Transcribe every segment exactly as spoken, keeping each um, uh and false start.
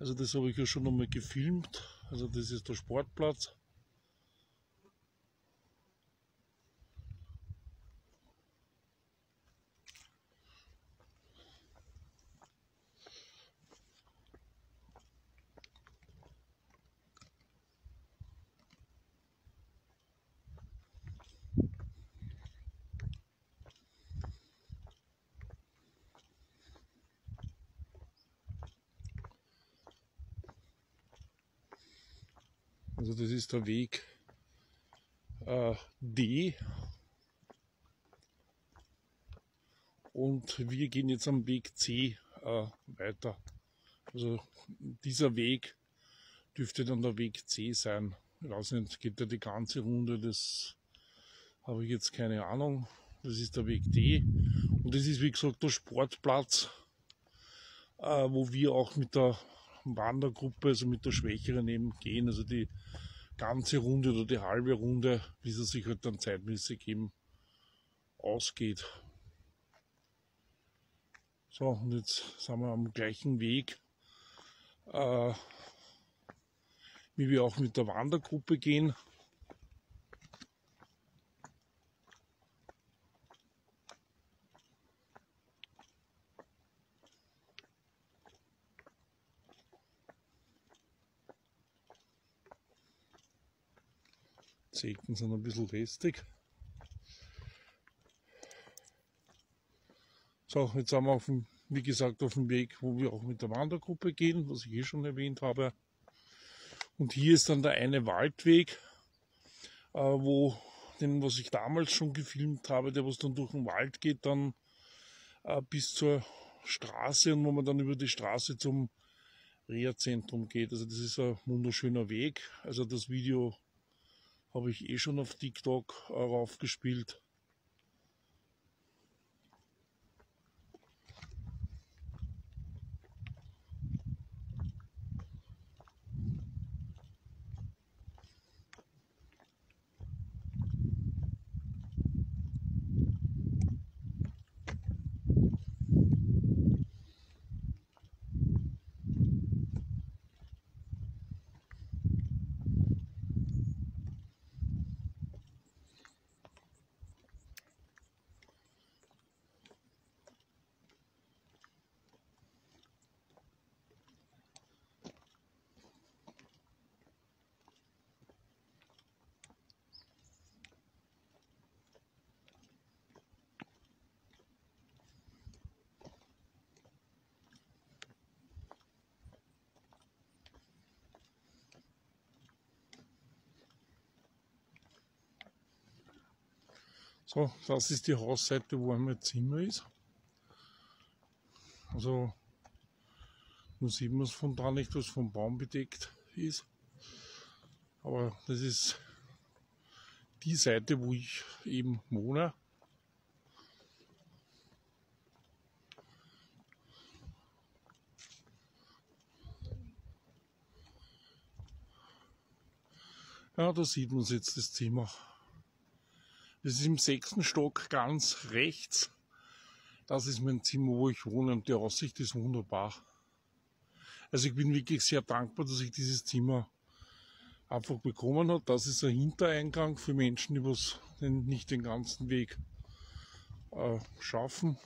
Also das habe ich ja schon einmal gefilmt. Also das ist der Sportplatz. Also das ist der Weg äh, D. Und wir gehen jetzt am Weg C äh, weiter. Also dieser Weg dürfte dann der Weg C sein. Ich weiß nicht, geht ja die ganze Runde, das habe ich jetzt keine Ahnung. Das ist der Weg D. Und das ist wie gesagt der Sportplatz, äh, wo wir auch mit der Wandergruppe, also mit der Schwächeren eben gehen. Also die ganze Runde oder die halbe Runde, bis er sich halt dann zeitmäßig eben ausgeht. So, und jetzt sind wir am gleichen Weg, äh, wie wir auch mit der Wandergruppe gehen. Die Ecken sind ein bisschen lästig. So, jetzt sind wir auf dem, wie gesagt, auf dem Weg, wo wir auch mit der Wandergruppe gehen, was ich eh schon erwähnt habe. Und hier ist dann der eine Waldweg, äh, wo den, was ich damals schon gefilmt habe, der was dann durch den Wald geht, dann äh, bis zur Straße und wo man dann über die Straße zum Reha-Zentrum geht. Also das ist ein wunderschöner Weg. Also das Video habe ich eh schon auf TikTok äh, raufgespielt. So, das ist die Hausseite, wo mein Zimmer ist. Also nur sieht man es von da nicht, was vom Baum bedeckt ist. Aber das ist die Seite, wo ich eben wohne. Ja, da sieht man jetzt das Zimmer. Das ist im sechsten Stock ganz rechts. Das ist mein Zimmer, wo ich wohne und die Aussicht ist wunderbar. Also ich bin wirklich sehr dankbar, dass ich dieses Zimmer einfach bekommen habe. Das ist ein Hintereingang für Menschen, die was nicht den ganzen Weg äh, schaffen.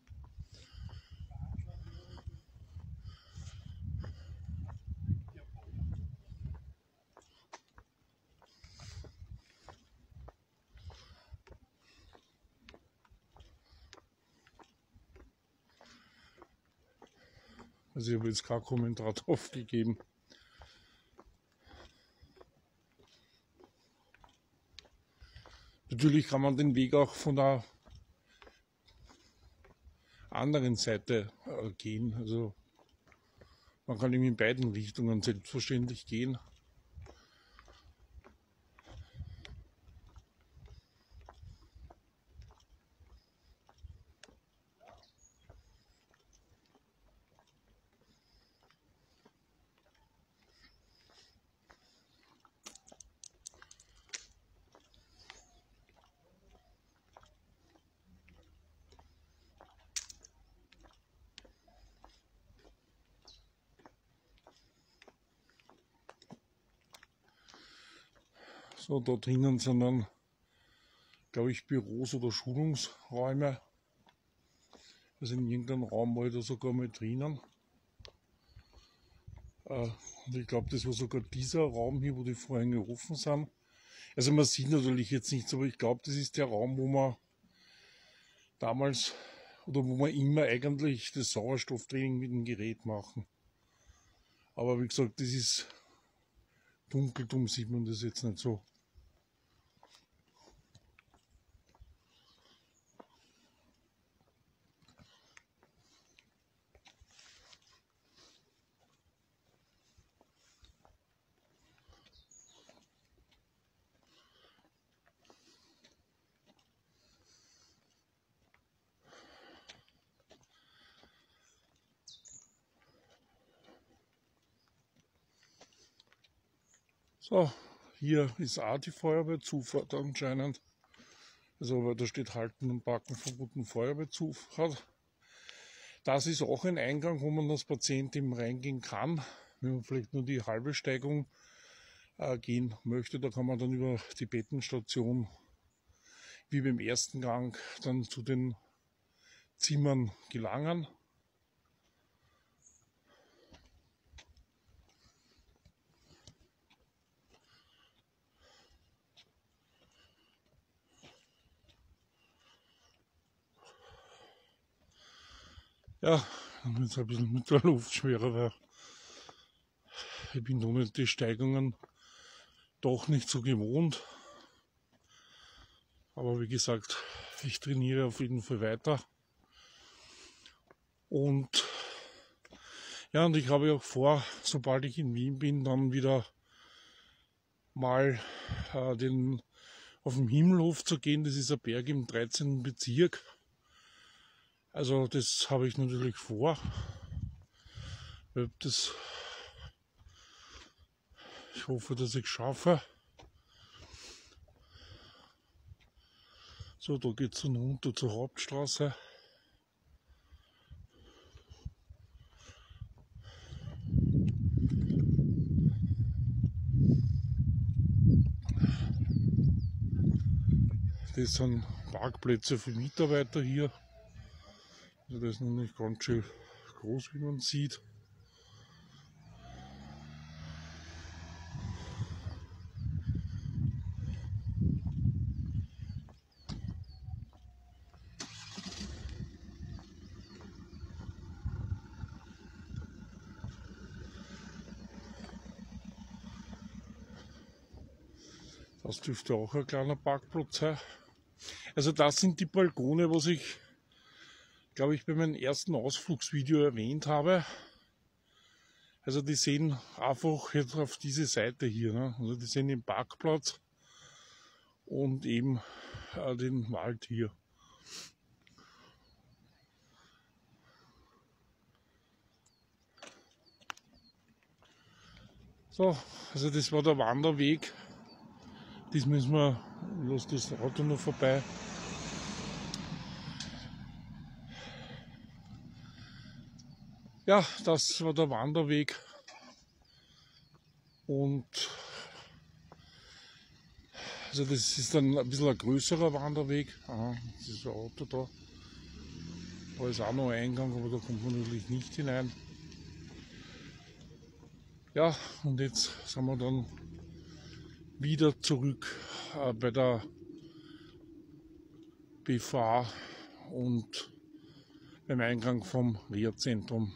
Also ich habe jetzt keinen Kommentar drauf gegeben. Natürlich kann man den Weg auch von der anderen Seite äh, gehen. Also man kann ihm in beiden Richtungen selbstverständlich gehen. So, da drinnen sind dann, glaube ich, Büros oder Schulungsräume. Also in irgendeinem Raum war ich da sogar mal drinnen. Äh, und ich glaube, das war sogar dieser Raum hier, wo die Vorhänge offen sind. Also man sieht natürlich jetzt nichts, aber ich glaube, das ist der Raum, wo man damals oder wo wir immer eigentlich das Sauerstofftraining mit dem Gerät machen. Aber wie gesagt, das ist dunkel, darum sieht man das jetzt nicht so. So, hier ist auch die Feuerwehrzufahrt anscheinend. Also, weil da steht Halten und Parken verboten Feuerwehrzufahrt. Das ist auch ein Eingang, wo man als Patient eben reingehen kann. Wenn man vielleicht nur die halbe Steigung äh, gehen möchte, da kann man dann über die Bettenstation wie beim ersten Gang dann zu den Zimmern gelangen. Ja, dann wird es ein bisschen mit der Luft schwerer, weil ich bin da nicht die Steigungen doch nicht so gewohnt. Aber wie gesagt, ich trainiere auf jeden Fall weiter. Und ja, und ich habe auch vor, sobald ich in Wien bin, dann wieder mal äh, den, auf den Himmelhof zu gehen. Das ist ein Berg im dreizehnten Bezirk. Also das habe ich natürlich vor. Das, ich hoffe, dass ich es schaffe. So, da geht es dann runter zur Hauptstraße. Das sind Parkplätze für Mitarbeiter hier. Also das ist noch nicht ganz schön groß, wie man sieht. Das dürfte auch ein kleiner Parkplatz sein. Also das sind die Balkone, was ich, glaube ich, bei meinem ersten Ausflugsvideo erwähnt habe. Also die sehen einfach jetzt auf diese Seite hier. Ne? Also die sehen den Parkplatz und eben äh, den Wald hier. So, also das war der Wanderweg. Das müssen wir, lass das Auto noch vorbei. Ja, das war der Wanderweg. Und also das ist dann ein bisschen ein größerer Wanderweg. Aha, das ist ein Auto da. Da ist auch noch ein Eingang, aber da kommt man natürlich nicht hinein. Ja, und jetzt sind wir dann wieder zurück äh, bei der B V A und beim Eingang vom Reha-Zentrum.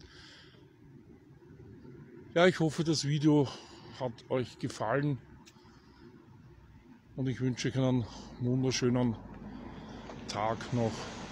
Ja, ich hoffe, das Video hat euch gefallen und ich wünsche euch einen wunderschönen Tag noch.